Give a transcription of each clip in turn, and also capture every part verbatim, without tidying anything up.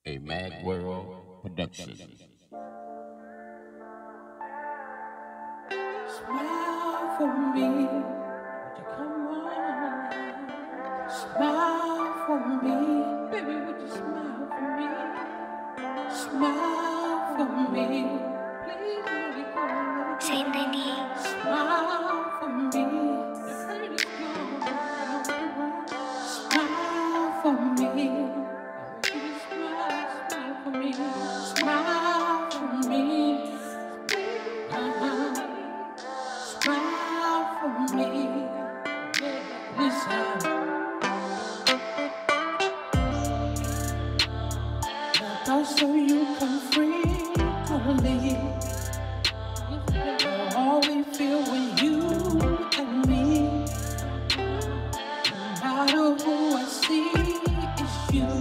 a Mad World production. Smile for me, would you come on? Smile for me, baby, would you smile for me? Smile for me, please let it go, let it go. Say Nani. Smile for me, the hurt is gone. Smile for me, would you smile, smile for me, smile for me. Uh-huh. Smile for me, listen. I thought so you come free to leave. All we feel with you and me. No matter who I see, it's you.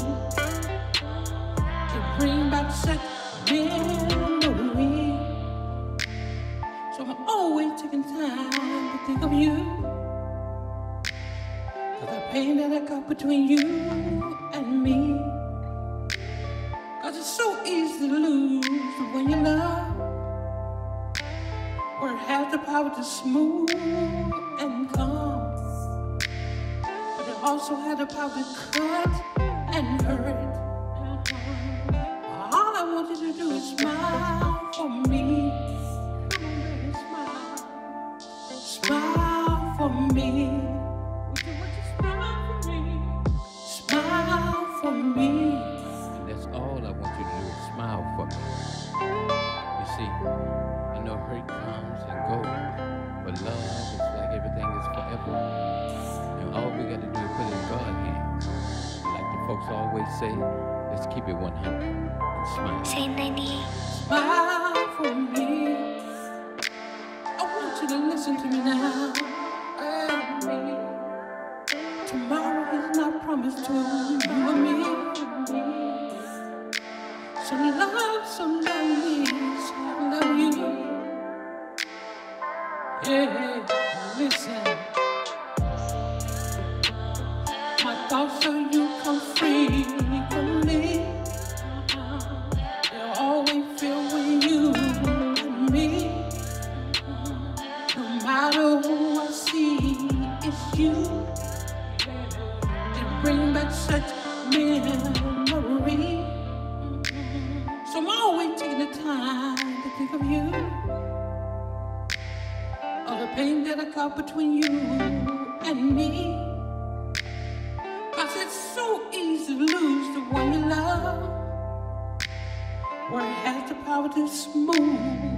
You bring back such memory. So I'm always taking time to think of you. Cause the pain that I got between you and me. Cause it's so easy to lose when you love. Where it has the power to smooth and calm. But it also has the power to cut and hurt. All I want you to do is smile for me. Smile for me. Would you, would you smile for me? Smile for me. And that's all I want you to do is smile for me. You see, I know hurt comes and goes, but love is like everything is forever. And all we got to do is put it in God's hands. Like the folks always say, let's keep it one hundred and smile. Say Nani. Smile for me. I want you to listen to me now. And me. Tomorrow is not promised to you and me. Some love, some love me, some love you. Yeah, listen. My thoughts of you come free from me. They'll always feel with you and me. No matter who I see, it's you. They bring back such memory. So I'm always taking the time to think of you. All the pain that I got between you and me. Cause it's so easy to lose the one you love. Where it has the power to smooth